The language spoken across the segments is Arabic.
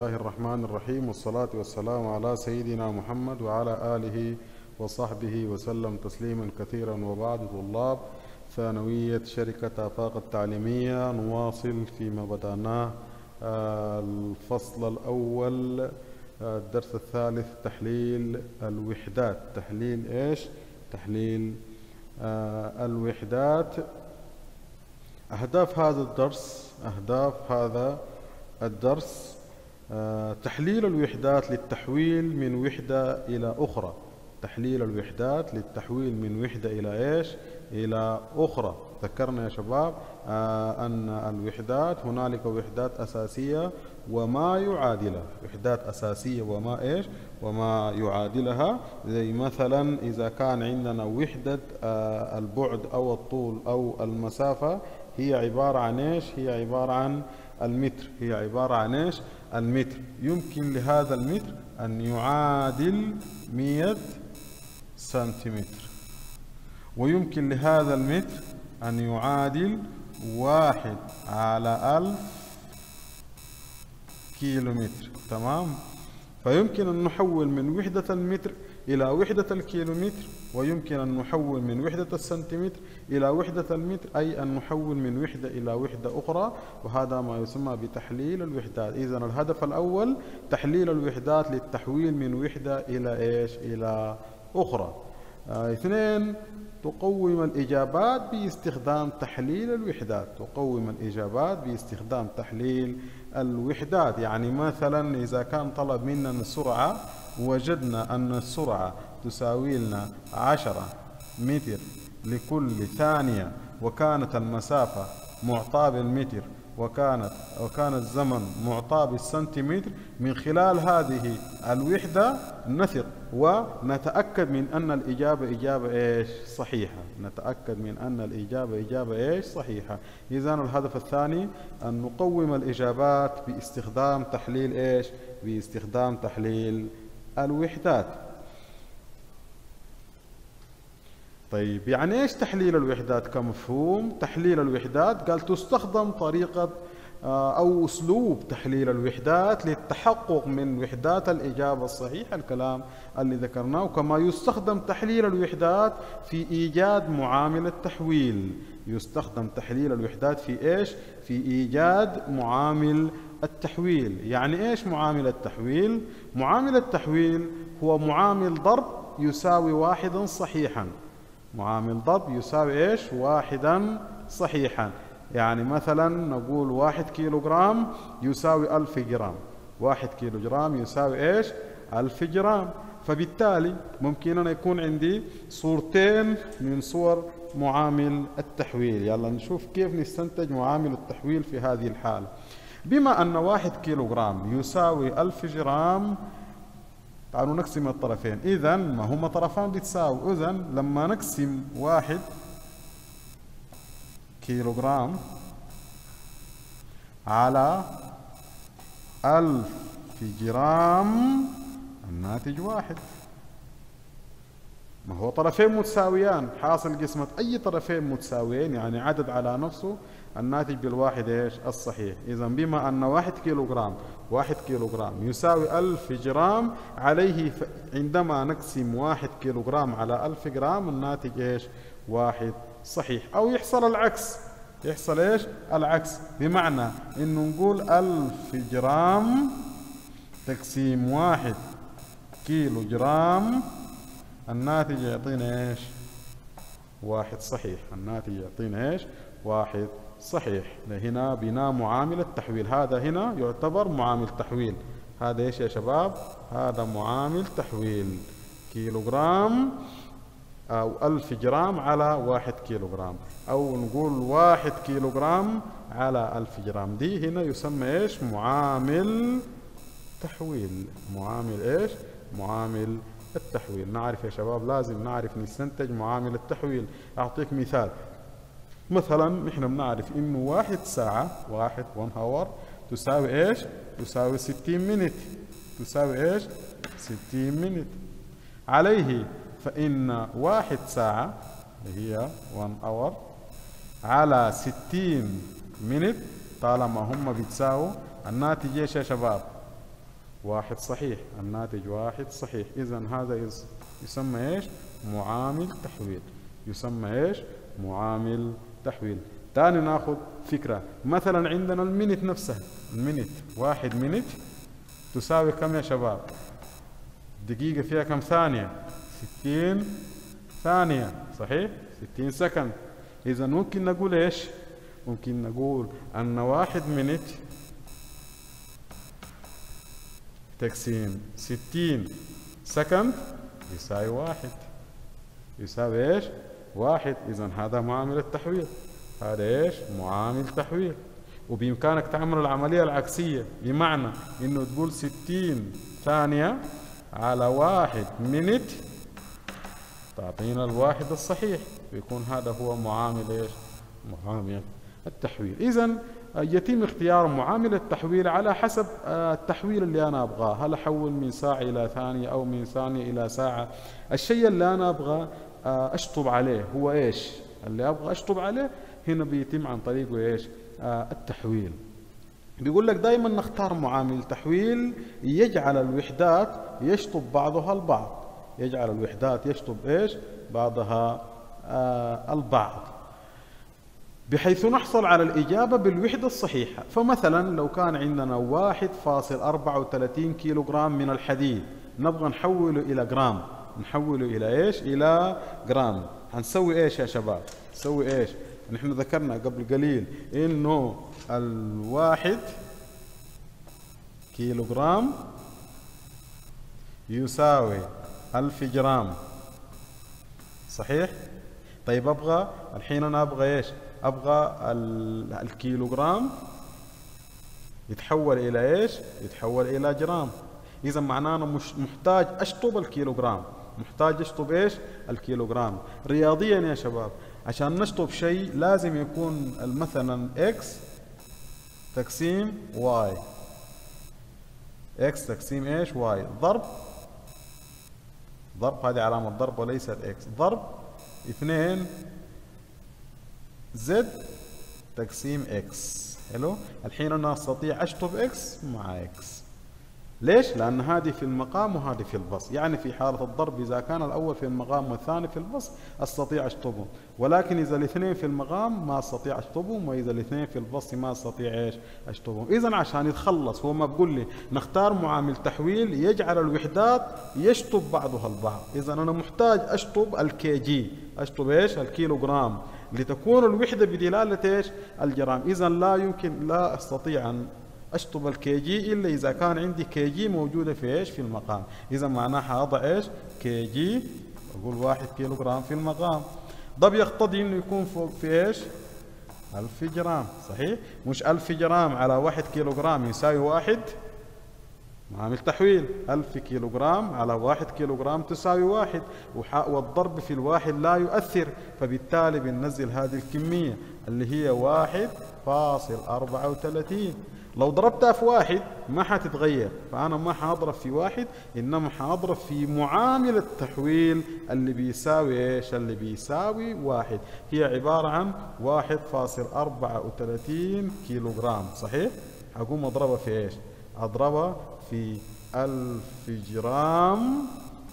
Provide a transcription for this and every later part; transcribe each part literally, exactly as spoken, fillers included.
الله الرحمن الرحيم، والصلاة والسلام على سيدنا محمد وعلى آله وصحبه وسلم تسليما كثيرا. وبعد، طلاب ثانوية شركة آفاق التعليمية، نواصل فيما بدأناه الفصل الأول، الدرس الثالث، تحليل الوحدات. تحليل إيش؟ تحليل الوحدات. أهداف هذا الدرس أهداف هذا الدرس تحليل الوحدات للتحويل من وحدة إلى أخرى. تحليل الوحدات للتحويل من وحدة إلى إيش؟ إلى أخرى. ذكرنا يا شباب آه أن الوحدات هنالك وحدات أساسية وما يعادلها. وحدات أساسية وما إيش؟ وما يعادلها. زي مثلا إذا كان عندنا وحدة آه البعد أو الطول أو المسافة، هي عبارة عن إيش؟ هي عبارة عن المتر. هي عبارة عن إيش؟ المتر. يمكن لهذا المتر أن يعادل مئة سنتيمتر، ويمكن لهذا المتر أن يعادل واحد على ألف كيلومتر. تمام؟ فيمكن أن نحول من وحدة المتر إلى وحدة الكيلومتر، ويمكن أن نحول من وحدة السنتيمتر إلى وحدة المتر، أي أن نحول من وحدة إلى وحدة أخرى، وهذا ما يسمى بتحليل الوحدات. إذن الهدف الأول تحليل الوحدات للتحويل من وحدة إلى إيش؟ إلى أخرى. آه اثنين، تقوم الإجابات باستخدام تحليل الوحدات. تقوم الإجابات باستخدام تحليل الوحدات. يعني مثلا إذا كان طلب مننا السرعة، وجدنا أن السرعة تساوي لنا عشرة متر لكل ثانية، وكانت المسافة معطاة بالمتر، وكانت وكان الزمن معطى بالسنتيمتر. من خلال هذه الوحدة نثق ونتأكد من أن الإجابة إجابة إيش؟ صحيحة. نتأكد من أن الإجابة إجابة إيش؟ صحيحة. إذن الهدف الثاني أن نقوم الإجابات باستخدام تحليل إيش؟ باستخدام تحليل الوحدات. طيب، يعني ايش تحليل الوحدات كمفهوم؟ تحليل الوحدات قال تستخدم طريقة أو أسلوب تحليل الوحدات للتحقق من وحدات الإجابة الصحيحة، الكلام اللي ذكرناه. كما يستخدم تحليل الوحدات في إيجاد معامل التحويل. يستخدم تحليل الوحدات في إيش؟ في إيجاد معامل التحويل. يعني إيش معامل التحويل؟ معامل التحويل هو معامل ضرب يساوي واحدا صحيحا. معامل ضرب يساوي إيش؟ واحدا صحيحا. يعني مثلا نقول واحد كيلو جرام يساوي ألف جرام. واحد كيلو جرام يساوي إيش؟ ألف جرام. فبالتالي ممكن أن يكون عندي صورتين من صور معامل التحويل. يلا نشوف كيف نستنتج معامل التحويل في هذه الحالة. بما أن واحد كيلو جرام يساوي ألف جرام، تعالوا نقسم الطرفين. إذن ما هما طرفان بتساوي. إذن لما نقسم واحد كيلو جرام على ألف جرام، الناتج واحد. ما هو طرفين متساويان، حاصل قسمة أي طرفين متساويين يعني عدد على نفسه، الناتج بالواحد إيش؟ الصحيح. إذا بما أن واحد كيلو جرام واحد كيلو جرام يساوي ألف جرام، عليه عندما نقسم واحد كيلو جرام على ألف جرام، الناتج إيش؟ واحد صحيح. أو يحصل العكس. يحصل إيش؟ العكس. بمعنى إنه نقول ألف جرام تقسيم واحد كيلو جرام، الناتج يعطينا إيش؟ واحد صحيح. الناتج يعطينا إيش؟ واحد صحيح. هنا بناء معامل التحويل. هذا هنا يعتبر معامل تحويل. هذا إيش يا شباب؟ هذا معامل تحويل. كيلو جرام أو ألف جرام على واحد كيلو جرام، أو نقول واحد كيلو جرام على ألف جرام. دي هنا يسمى إيش؟ معامل تحويل. معامل إيش؟ معامل التحويل. نعرف يا شباب، لازم نعرف نستنتج معامل التحويل. أعطيك مثال. مثلا نحن بنعرف إنه واحد ساعة، واحد one hour تساوي إيش؟ تساوي ستين منت. تساوي إيش؟ ستين منت. عليه فإن واحد ساعة اللي هي one hour على ستين منت، طالما هم بيتساووا، الناتج ايش يا شباب؟ واحد صحيح، الناتج واحد صحيح. إذا هذا يسمى إيش؟ معامل تحويل، يسمى إيش؟ معامل تحويل. تاني ناخذ فكرة، مثلا عندنا المينت نفسها، المينت واحد مينت تساوي كم يا شباب؟ دقيقة فيها كم ثانية؟ ستين ثانية، صحيح؟ ستين سكند. إذا ممكن نقول إيش؟ ممكن نقول أن واحد مينت تقسيم ستين سكند يساوي واحد، يساوي إيش؟ واحد. إذا هذا معامل التحويل، هذا إيش؟ معامل تحويل. وبإمكانك تعمل العملية العكسية، بمعنى إنه تقول ستين ثانية على واحد مينت تعطينا الواحد الصحيح، ويكون هذا هو معامل إيش؟ معامل التحويل. إذا يتم اختيار معامل التحويل على حسب التحويل اللي أنا أبغاه، هل أحول من ساعة إلى ثانية أو من ثانية إلى ساعة. الشيء اللي أنا أبغى أشطب عليه هو إيش؟ اللي أبغى أشطب عليه هنا بيتم عن طريقه إيش؟ التحويل. بيقول لك دائما نختار معامل تحويل يجعل الوحدات يشطب بعضها البعض، يجعل الوحدات يشطب إيش؟ بعضها آه البعض، بحيث نحصل على الإجابة بالوحدة الصحيحة. فمثلا لو كان عندنا واحد فاصل أربعة وثلاثين كيلو جرام من الحديد، نبغى نحوله إلى جرام، نحوله إلى إيش؟ إلى جرام. هنسوي إيش يا شباب؟ نسوي إيش؟ نحن ذكرنا قبل قليل إنه الواحد كيلو جرام يساوي ألف جرام، صحيح؟ طيب أبغى الحين أنا أبغى إيش؟ أبغى الكيلو جرام يتحول إلى إيش؟ يتحول إلى جرام. إذا معناه أنا مش محتاج أشطب الكيلو جرام، محتاج أشطب إيش؟ الكيلو جرام. رياضيا يا شباب عشان نشطب شيء لازم يكون مثلا إكس تقسيم واي، إكس تقسيم إيش؟ واي، ضرب ضرب هذه علامة ضرب وليست إكس، ضرب اثنين زد تقسيم إكس. حلو؟ الحين أنا أستطيع أشطب إكس مع إكس. ليش؟ لأن هذه في المقام وهذه في البسط، يعني في حالة الضرب إذا كان الأول في المقام والثاني في البسط أستطيع أشطبهم، ولكن إذا الاثنين في المقام ما أستطيع أشطبهم، وإذا الاثنين في البسط ما أستطيع إيش؟ أشطبهم. إذا عشان يتخلص هو ما بقول لي نختار معامل تحويل يجعل الوحدات يشطب بعضها البعض. إذا أنا محتاج أشطب الكي جي، أشطب إيش؟ الكيلو جرام، لتكون الوحدة بدلالة إيش؟ الجرام. إذا لا يمكن، لا أستطيع أن أشطب الكي جي إلا إذا كان عندي كي جي موجودة في إيش؟ في المقام. إذا معناها أضع إيش؟ كي جي، أقول واحد كيلو جرام في المقام. ده بيقتضي إنه يكون فوق في إيش؟ ألف جرام، صحيح؟ مش ألف جرام على واحد كيلو جرام يساوي واحد، معامل تحويل. ألف كيلو جرام على واحد كيلو جرام تساوي واحد، والضرب في الواحد لا يؤثر، فبالتالي بننزل هذه الكمية اللي هي واحد فاصل أربعة وثلاثين. لو ضربتها في واحد ما حتتغير، فأنا ما حاضرب في واحد، إنما حاضرب في معامل التحويل اللي بيساوي إيش؟ اللي بيساوي واحد، هي عبارة عن واحد فاصل أربعة وثلاثين كيلو جرام، صحيح؟ حقوم أضربها في إيش؟ أضربها في ألف جرام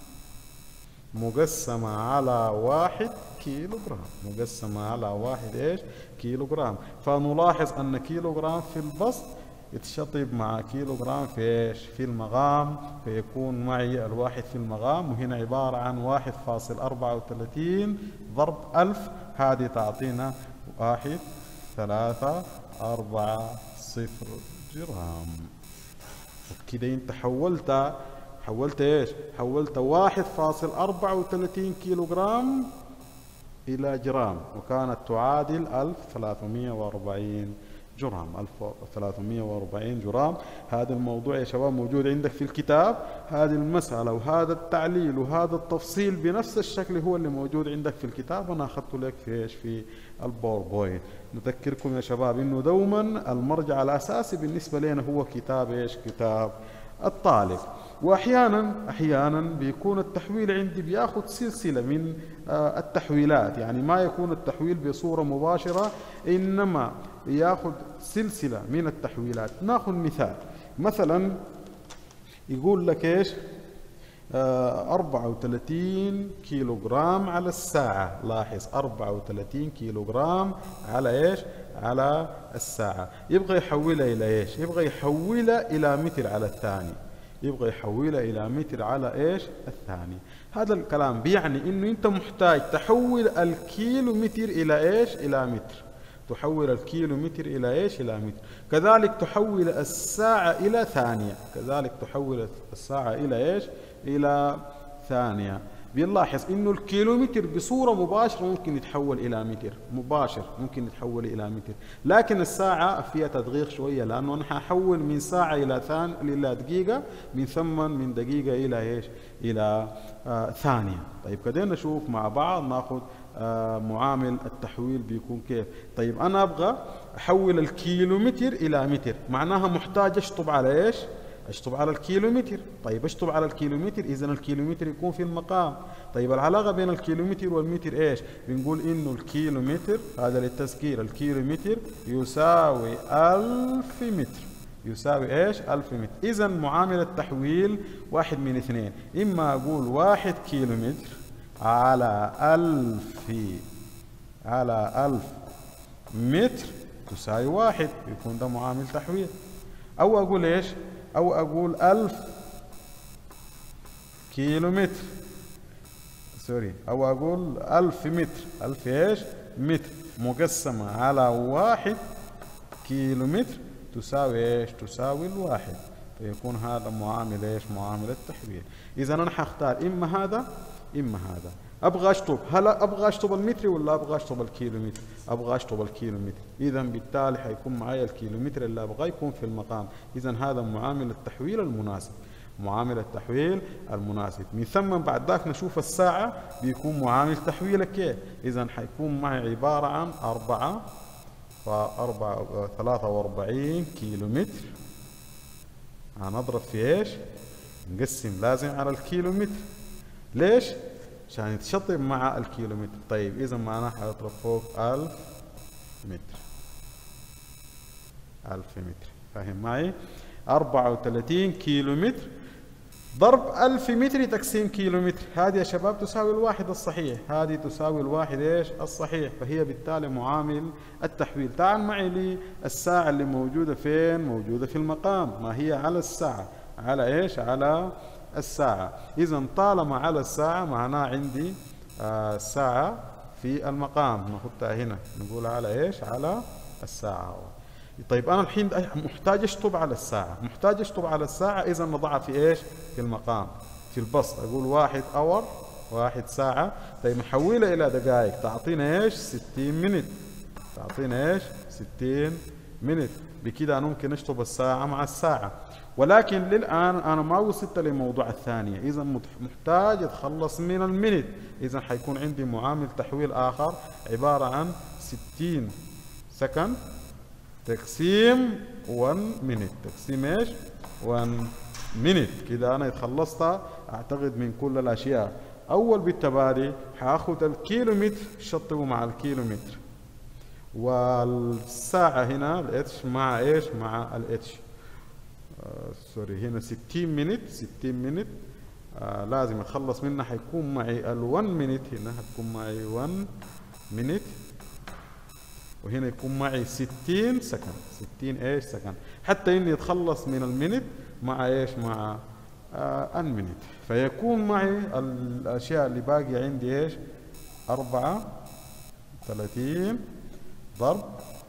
مقسمة على واحد كيلو جرام، مقسمة على واحد إيش؟ كيلو جرام. فنلاحظ أن كيلو جرام في البسط يتشطب مع كيلو جرام في إيش؟ في المقام، فيكون معي الواحد في المقام، وهنا عبارة عن واحد فاصل أربعة وثلاثين ضرب ألف، هذه تعطينا واحد ثلاثة أربعة صفر جرام. كده انت حولت حولت ايش؟ حولت واحد فاصل أربعة وثلاثين كيلو جرام الى جرام، وكانت تعادل ألف وثلاثمئة وأربعين جرام، ألف وثلاثمئة وأربعين جرام. هذا الموضوع يا شباب موجود عندك في الكتاب، هذه المسألة وهذا التعليل وهذا التفصيل بنفس الشكل هو اللي موجود عندك في الكتاب، وانا اخذته لك في ايش؟ في الباوربوينت. نذكركم يا شباب انه دوما المرجع الاساسي بالنسبة لنا هو كتاب ايش؟ كتاب الطالب. واحيانا احيانا بيكون التحويل عندي بياخذ سلسله من التحويلات، يعني ما يكون التحويل بصوره مباشره، انما ياخذ سلسله من التحويلات. ناخذ مثال، مثلا يقول لك ايش؟ آه أربعة وثلاثين كيلو جرام على الساعة. لاحظ أربعة وثلاثين كيلو جرام على ايش؟ على الساعة. يبغى يحولها الى ايش؟ يبغى يحولها الى متر على الثانية. يبغى يحولها الى متر على ايش؟ الثانية. هذا الكلام بيعني انه انت محتاج تحول الكيلو متر الى ايش؟ الى متر. تحول الكيلو متر الى ايش؟ الى متر. كذلك تحول الساعة الى ثانية. كذلك تحول الساعة الى ايش؟ الى ثانية. بنلاحظ انه الكيلومتر بصورة مباشرة ممكن يتحول الى متر، مباشر ممكن يتحول الى متر، لكن الساعة فيها تدقيق شوية لانه انا ححول من ساعة الى ثان الى دقيقة، من ثم من دقيقة الى ايش؟ الى آه ثانية. طيب كده نشوف مع بعض، ناخذ آه معامل التحويل بيكون كيف. طيب انا ابغى احول الكيلومتر الى متر، معناها محتاج اشطب على ايش؟ اشطب على الكيلومتر. طيب اشطب على الكيلومتر، اذا الكيلومتر يكون في المقام. طيب العلاقه بين الكيلومتر والمتر ايش؟ بنقول انه الكيلومتر، هذا للتذكير، الكيلومتر يساوي ألف متر. يساوي ايش؟ ألف متر. اذا معامل التحويل واحد من اثنين، اما اقول واحد كيلومتر على ألف على ألف متر تساوي واحد، يكون ده معامل تحويل. او اقول ايش؟ أو أقول ألف كيلو متر، سوري، أو أقول ألف متر، ألف إيش؟ متر مقسمة على واحد كيلو متر تساوي إيش؟ تساوي الواحد. فيكون هذا معامل إيش؟ معامل التحويل. إذا أنا حختار إما هذا إما هذا. أبغى أشطب، هل أبغى أشطب المتر ولا أبغى أشطب الكيلومتر؟ أبغى أشطب الكيلومتر. إذا بالتالي حيكون معي الكيلومتر اللي أبغاه يكون في المقام. إذا هذا معامل التحويل المناسب. معامل التحويل المناسب. من ثم بعد ذاك نشوف الساعة بيكون معامل تحويل كيف. إذا حيكون معي عبارة عن أربعة وأربعة ثلاثة وأربعين كيلومتر. هنضرب في إيش؟ نقسم لازم على الكيلومتر. ليش؟ عشان يتشطب مع الكيلومتر. طيب إذا معناه حيضرب فوق ألف متر. ألف متر، فاهم معي؟ أربعة وثلاثين كيلومتر ضرب ألف متر تقسيم كيلومتر، هذه يا شباب تساوي الواحد الصحيح. هذه تساوي الواحد ايش؟ الصحيح. فهي بالتالي معامل التحويل. تعال معي للساعة اللي موجودة فين؟ موجودة في المقام. ما هي على الساعة، على ايش؟ على الساعة. إذا طالما على الساعة معناه عندي آه ساعة في المقام، نحطها هنا نقول على ايش؟ على الساعة. طيب أنا الحين محتاج أشطب على الساعة، محتاج أشطب على الساعة. إذا نضعها في إيش؟ في المقام، في البسط. أقول واحد أور، واحد ساعة. طيب نحولها إلى دقائق، تعطينا إيش؟ ستين منت. تعطينا إيش؟ ستين منت. بكده أنا ممكن أشطب الساعة مع الساعة. ولكن للآن أنا ما وصلت لموضوع الثانية، إذا محتاج أتخلص من المنت. إذا حيكون عندي معامل تحويل آخر عبارة عن ستين سكند تقسيم واحد minute. تقسيم ايش؟ واحد minute. كده انا اتخلصت اعتقد من كل الاشياء. اول بالتبادي هاخد الكيلومتر شطبه مع الكيلومتر، والساعة هنا الاتش مع ايش؟ مع الاتش. آه سوري، هنا ستين minute. ستين minute آه لازم اتخلص منها. حيكون معي ال واحد minute، هنا هتكون معي واحد minute، وهنا يكون معي ستين سكند. ستين ايش؟ سكند. حتى اني اتخلص من المينت مع ايش؟ مع آه المينت. فيكون معي الاشياء اللي باقي عندي ايش؟ أربعة وثلاثين ضرب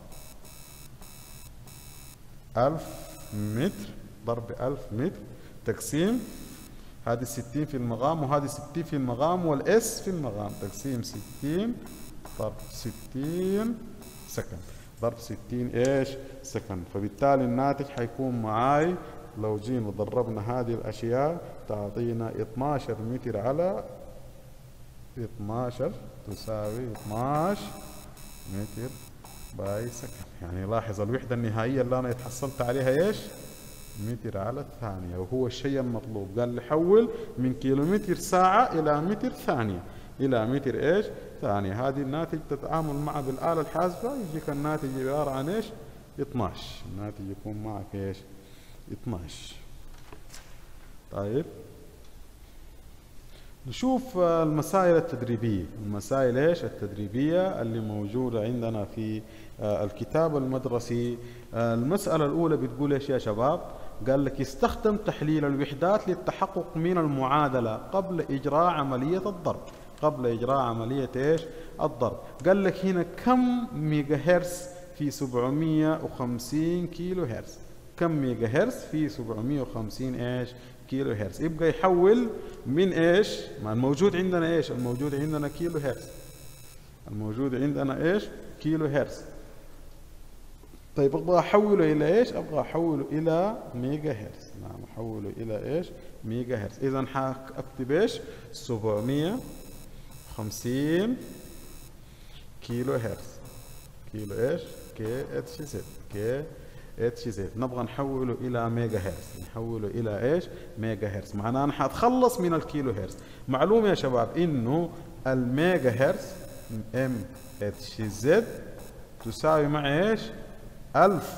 ألف متر ضرب ألف متر تقسيم هذه ستين في المقام وهذه ستين في المقام والاس في المقام، تقسيم ستين ضرب ستين سكند ضرب ستين ايش؟ سكند. فبالتالي الناتج حيكون معاي لو جينا ضربنا هذه الاشياء تعطينا اثناشر متر على اثناشر تساوي اثناشر متر باي سكند. يعني لاحظ الوحدة النهائية اللي انا اتحصلت عليها ايش؟ متر على الثانية، وهو الشيء المطلوب. قال لي حول من كيلومتر ساعة إلى متر ثانية، إلى متر إيش؟ ثانية. هذه الناتج تتعامل معها بالآلة الحاسبة يجيك الناتج عبارة عن إيش؟ اثناشر. الناتج يكون معك إيش؟ اثناشر. طيب نشوف المسائل التدريبية. المسائل ايش التدريبية اللي موجودة عندنا في الكتاب المدرسي. المسألة الأولى بتقول ايش يا شباب؟ قال لك استخدم تحليل الوحدات للتحقق من المعادلة قبل إجراء عملية الضرب. قبل إجراء عملية ايش؟ الضرب. قال لك هنا كم ميجا هرتز في سبعمية وخمسين كيلو هرتز؟ كم ميجا هرتز في سبعمية وخمسين ايش؟ كيلو هرتز. يبقى يحول من ايش؟ ما الموجود عندنا ايش؟ الموجود عندنا كيلو هرتز. الموجود عندنا ايش؟ كيلو هرتز. طيب ابغى احوله الى ايش؟ ابغى احوله الى ميجا هرتز. نعم احوله الى ايش؟ ميجا هرتز. اذا حاكتب ايش؟ سبعمية وخمسين كيلو هرتز. كيلو ايش؟ كي اتش زد. كي اتش زد. نبغى نحوله الى ميجا هرتز. نحوله الى ايش؟ ميجا هرتز. معناه انا حاتخلص من الكيلو هرتز. معلومه يا شباب انه الميجا هرتز ام اتش زد تساوي مع ايش؟ ألف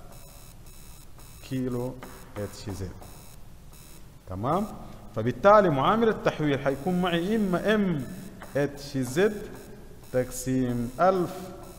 كيلو اتش زد. تمام؟ فبالتالي معامل التحويل حيكون معي اما ام اتش زد تقسيم ألف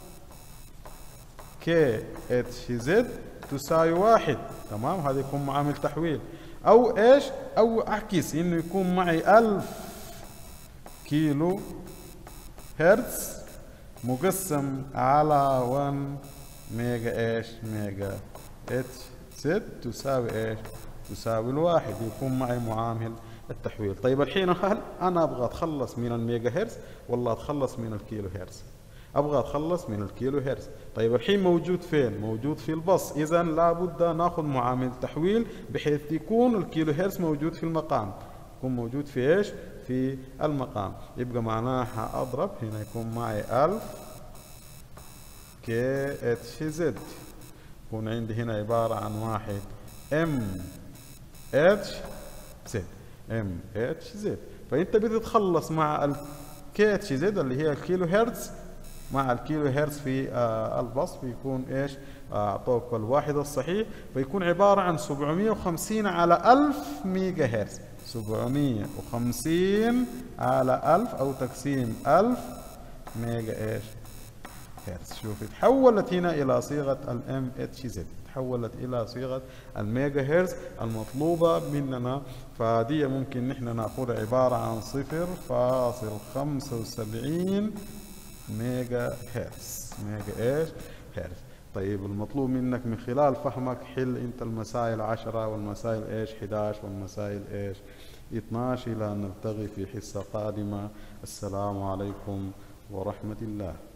كي اتش زد تساوي واحد. تمام؟ هذا يكون معامل تحويل. او ايش؟ او اعكس انه يكون معي ألف كيلو هرتز مقسم على واحد ميجا ايش؟ ميجا اتش زد تساوي ايش؟ تساوي الواحد. يكون معي معامل التحويل. طيب الحين هل انا ابغى اتخلص من الميجا هرتز ولا اتخلص من الكيلو هرتز؟ ابغى اتخلص من الكيلو هرتز. طيب الحين موجود فين؟ موجود في البسط. اذا لابد ناخذ معامل تحويل بحيث يكون الكيلو هرتز موجود في المقام. يكون موجود في ايش؟ في المقام. يبقى معناها اضرب هنا يكون معي ألف كي اتش زد. يكون عندي هنا عبارة عن واحد ام اتش زد. ام اتش زد. فانت بتتخلص مع الكي اتش زد اللي هي الكيلو هرتز مع الكيلو هرتز في آه البسط بيكون ايش؟ اعطوك آه الواحد الصحيح. فيكون عبارة عن سبعمية وخمسين على ألف ميجا هرتز. سبعمية وخمسين على ألف او تقسيم ألف ميجا ايش؟ هرتز. شوف تحولت هنا الى صيغة الام اتش زد. تحولت الى صيغة الميجا هرتز المطلوبة مننا. فدي ممكن نحن ناخذها عبارة عن صفر فاصل خمسة وسبعين ميجا هرتز. ميجا ايش؟ هرتز. طيب المطلوب منك من خلال فهمك حل انت المسائل عشرة والمسائل ايش؟ احد عشر والمسائل ايش؟ اثناشر. الى ان نلتقي في حصة قادمة. السلام عليكم ورحمة الله.